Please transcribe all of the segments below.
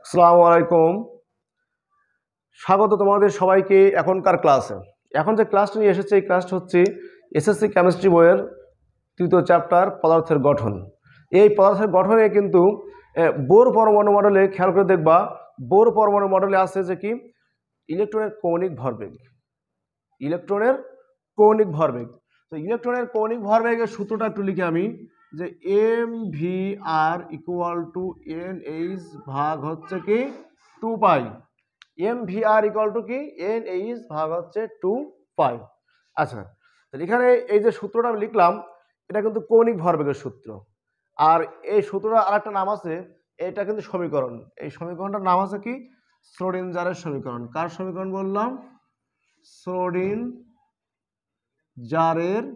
আসসালামু আলাইকুম। স্বাগত তোমাদের সবাইকে এখনকার ক্লাসে। এখন যে ক্লাসটি নিয়ে এসেছে এই ক্লাসটি হচ্ছে এসএসসি কেমিস্ট্রি বইয়ের তৃতীয় চ্যাপ্টার পদার্থের গঠন। এই পদার্থের গঠনে কিন্তু বোর পরমাণু মডেলে খেয়াল করে দেখবা, বোর পরমাণু মডেলে আছে যে কি ইলেকট্রনের কৌণিক ভরবেগ। ইলেকট্রনের কৌণিক ভরবেগ। তো ইলেকট্রনের কৌণিক ভরবেগের সূত্রটা একটু লিখি আমি, যে M V R equal to N H ভাগ হচ্ছে কি 2 পাই। M V R equal to কি এন এইচ ভাগ হচ্ছে 2 পাই। আচ্ছা, তাহলে এখানে এই যে সূত্রটা আমি লিখলাম এটা কিন্তু কৌণিক ভরবেগের সূত্র। আর এই সূত্রটার আরেকটা নাম আছে, এটা কিন্তু সমীকরণ। এই সমীকরণটার নাম আছে কি শ্রোডিঞ্জারের সমীকরণ। কার সমীকরণ বললাম? শ্রোডিঞ্জারের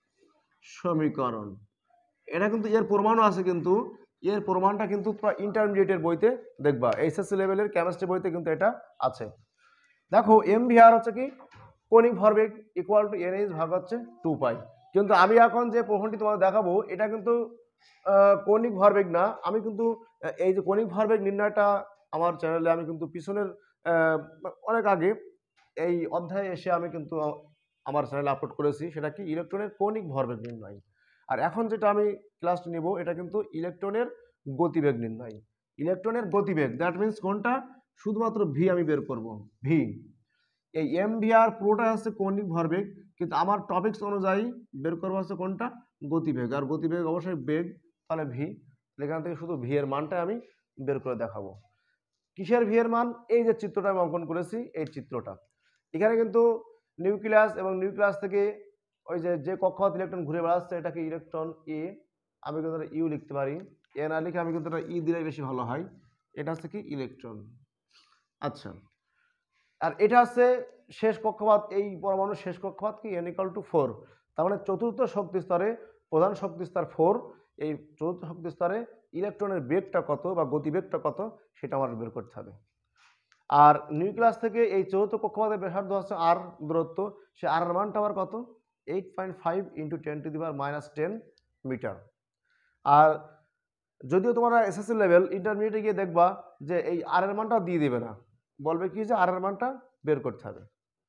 সমীকরণ। এটা কিন্তু এর প্রমাণও আছে, কিন্তু এর প্রমাণটা কিন্তু ইন্টারমিডিয়েটের বইতে দেখবা, এইচএসসি লেভেলের কেমিস্ট্রি বইতে কিন্তু এটা আছে। দেখো এম ভি আর হচ্ছে কি কৌণিক ভরবেগ ইকুয়াল টু এন এইচ ভাগ হচ্ছে 2 পাই। কিন্তু আমি এখন যে প্রশ্নটি তোমাদের দেখাবো এটা কিন্তু কৌণিক ভরবেগ না। আমি কিন্তু এই যে কৌণিক ভরবেগ নির্ণয়টা আমার চ্যানেলে আমি কিন্তু পিছনের অনেক আগে এই অধ্যায়ে এসে আমি কিন্তু আমার চ্যানেলে আপলোড করেছি। সেটা কি ইলেকট্রনের কৌণিক ভরবেগ নির্ণয়। আর এখন যেটা আমি ক্লাস নেব এটা কিন্তু ইলেকট্রনের গতিবেগ নির্ণয়। ইলেকট্রনের গতিবেগ, দ্যাট মিনস কোনটা? শুধুমাত্র ভি আমি বের করব। ভি, এই এম ভি আর পুরোটা হচ্ছে কৌণিক ভরবেগ, কিন্তু আমার টপিকস অনুযায়ী বের করবো হচ্ছে কোনটা? গতিবেগ। আর গতিবেগ অবশ্যই বেগ, তাহলে ভি। এখান থেকে শুধু ভি এর মানটা আমি বের করে দেখাবো। কিসের ভি এর মান? এই যে চিত্রটা আমি অঙ্কন করেছি এই চিত্রটা। এখানে কিন্তু নিউক্লিয়াস এবং নিউক্লিয়াস থেকে ওই যে কক্ষপথ ইলেকট্রন ঘুরে বেড়াচ্ছে এটাকে ইলেকট্রন এ, আমি কিন্তু ইউ লিখতে পারি। এ না লিখে আমি কিন্তু এটা ই দিলে বেশি ভালো হয়। এটা হচ্ছে কি ইলেকট্রন। আচ্ছা, আর এটা হচ্ছে শেষ কক্ষপথ, এই পরমাণুর শেষ কক্ষপথ কি n = 4। তার মানে চতুর্থ শক্তি স্তরে, প্রধান শক্তি স্তর 4, এই চতুর্থ শক্তি স্তরে ইলেকট্রনের বেগটা কত বা গতিবেগটা কত সেটা আমার বের করতে হবে। আর নিউক্লিয়াস থেকে এই চতুর্থ কক্ষপথের ব্যাসার্ধ হচ্ছে আর দূরত্ব, সে আর এর মানটা আবার কত? 8.5 × 10⁻⁻10 মিটার। আর যদিও তোমরা এসএসসি লেভেল ইন্টারমিডিয়েটে গিয়ে দেখবা যে এই আর এর মানটাও দিয়ে দেবে না, বলবে কি যে আর এর মানটা বের করতে হবে।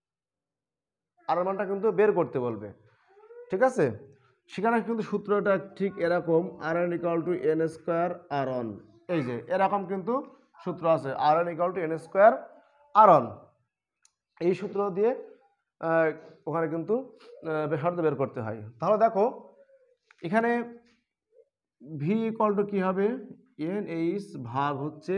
আর এর মানটা কিন্তু বের করতে বলবে, ঠিক আছে? সেখানে কিন্তু সূত্রটা ঠিক এরকম, R N equal to N square R on. এই যে এরকম কিন্তু সূত্র আছে, R N equal to N square R on. এই সূত্র দিয়ে ওখানে কিন্তু ব্যাসার্ধ বের করতে হয়। তাহলে দেখো এখানে ভি ইকুয়াল টু কী হবে? এন এইচ ভাগ হচ্ছে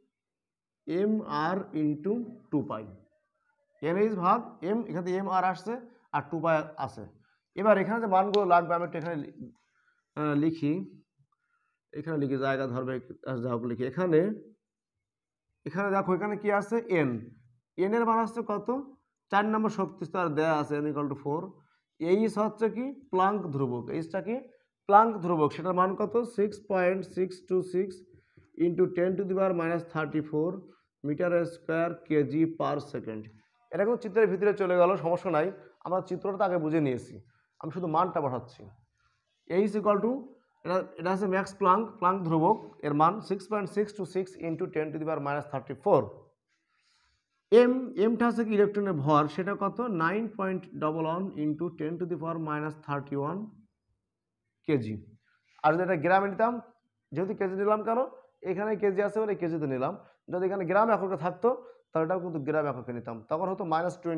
এম আর ইন্টু 2 পাই। এন এইচ ভাগ এম, এখান থেকে এম আর আসছে আর 2 পাই আছে। এবার এখানে যে মানগুলো লাগবে আমি একটু এখানে লিখি, এখানে লিখি, জায়গা ধরবে যা হোক লিখি। এখানে দেখো এখানে কি আছে? এন। এন এর মান আসছে কত? 4 নম্বর শক্তি স্তর দেয়া আছে n = 4। এইচ হচ্ছে কি প্লাঙ্ক ধ্রুবক। এইচটা কি প্লাঙ্ক ধ্রুবক, সেটার মান কত? 6.626 × 10⁻34 meter square KG per second. এটা কিন্তু চিত্রের ভিতরে চলে গেল, সমস্যা নাই, আমরা চিত্রটা আগে বুঝে নিয়েছি, আমি শুধু মানটা বসাচ্ছি। এইচ ইকুয়াল টু এটা হচ্ছে ম্যাক্স প্লাঙ্ক ধ্রুবক, এর মান 6.626 × 10⁻34। এমটা হচ্ছে কি ইলেকট্রনের ভর, সেটা কত? 9.11 × 10⁻31 কেজি। আর যদি এটা গ্রামে নিতাম, যেহেতু কেজি নিলাম কেন, এখানে কেজি আছে বলে কেজিতে নিলাম, যদি এখানে গ্রাম এককে থাকতো তাহলে এটাও কিন্তু গ্রাম এককে নিতাম, তখন হতো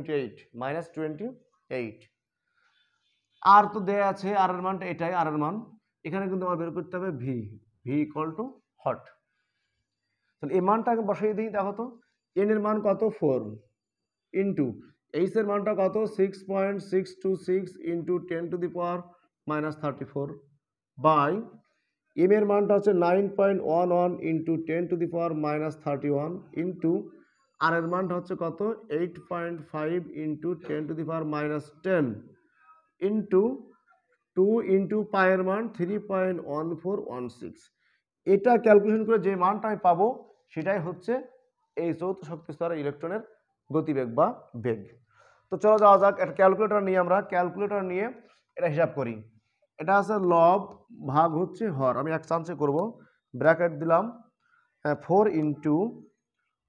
-28। আর তো দেয়া আছে আর এর মানটা, এটাই আর এর মান। এখানে কিন্তু আমার বের করতে হবে ভি ইকুয়াল টু হট। তাহলে এই মানটা আগে বসাই দিই। দেখো তো এন এর মান কত? 4 ইন্টু এইচ এর মানটা কত? 6.626 × 10⁻34 বাই এম এর মানটা হচ্ছে 9.11 × 10⁻31 ইন্টু আর এর মানটা হচ্ছে কত? 8.5 × 10⁻10 ইন্টু 2 ইন্টু পায়ের মান 3.1416। এটা ক্যালকুলেশন করে যে মানটা আমি পাবো সেটাই হচ্ছে এই চতুর্থ শক্তি স্তরে ইলেকট্রনের গতিবেগ বা বেগ। তো চলো যাওয়া যাক, একটা ক্যালকুলেটর নিয়ে আমরা ক্যালকুলেটর নিয়ে এটা হিসাব করি। এটা আছে লব ভাগ হচ্ছে হর, আমি এক চান্সে করব, ব্র্যাকেট দিলাম 4 ×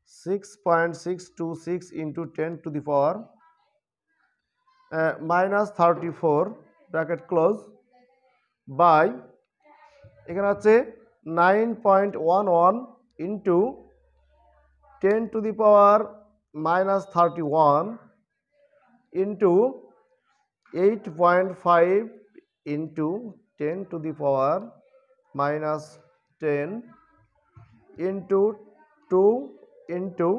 6.626 into 10 to the power minus 34 bracket close by এখানে আছে 9.11 into 10 to the power minus 31 into 8.5 into 10 to the power minus 10 into 2 into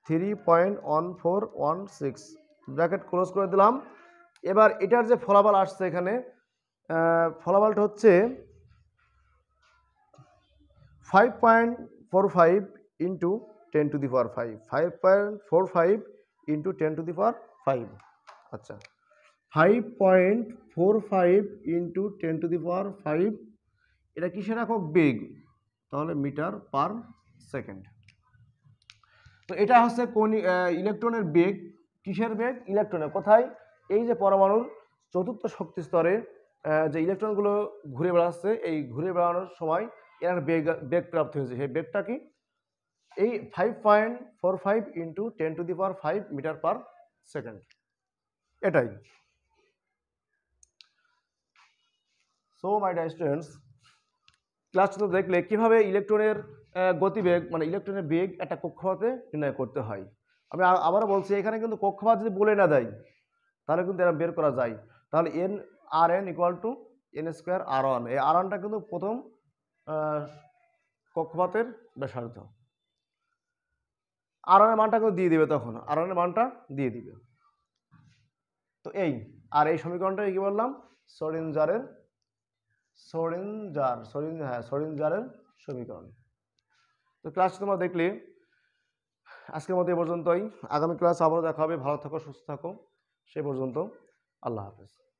3.1416 bracket close করে দিলাম। এবার এটার যে ফলাফল আসছে এখানে ফলাফলটা হচ্ছে 5.45 into 10 to the power 5 5.45 into 10 to the power 5 আচ্ছা 5.45 into 10 to the power 5 এটা কিসের একক বেগ তাহলে মিটার পার সেকেন্ড। তো এটা হচ্ছে কোন ইলেকট্রনের বেগ কিসের বেগ ইলেকট্রনের কোথায় এই যে পরমাণুর চতুর্থ শক্তি স্তরে যে ইলেকট্রনগুলো ঘুরে বেড়াচ্ছে এই ঘুরে বেড়ানোর সময় এর বেগ প্রাপ্ত হয়েছে সেই বেগটা কি এই 5.45 into 10 to the power 5 meter per second এটাই। সো মাই ডিয়ার স্টুডেন্টস ক্লাসটা দেখলে কিভাবে ইলেকট্রনের গতিবেগ মানে ইলেকট্রনের বেগ একটা কক্ষপথে নির্ণয় করতে হয়। আমি আবারও বলছি এখানে কিন্তু কক্ষপথ যদি বলে না দেয় তাহলে কিন্তু এটা বের করা যায়। তাহলে N R N equal to N square R one এই আর ওয়ানটা কিন্তু প্রথম কক্ষপথের ব্যাসার্ধ আর ওয়ানের মানটা কিন্তু দিয়ে দিবে তখন আর ওয়ানের মানটা দিয়ে দিবে। তো এই আর এই সমীকরণটা কি বললাম শ্রোডিঞ্জারের সমীকরণ। তো ক্লাস তোমরা দেখলে আজকের মতো এ পর্যন্তই। আগামী ক্লাস আবারও দেখা হবে। ভালো থাকো সুস্থ থাকো সে পর্যন্ত আল্লাহ হাফেজ।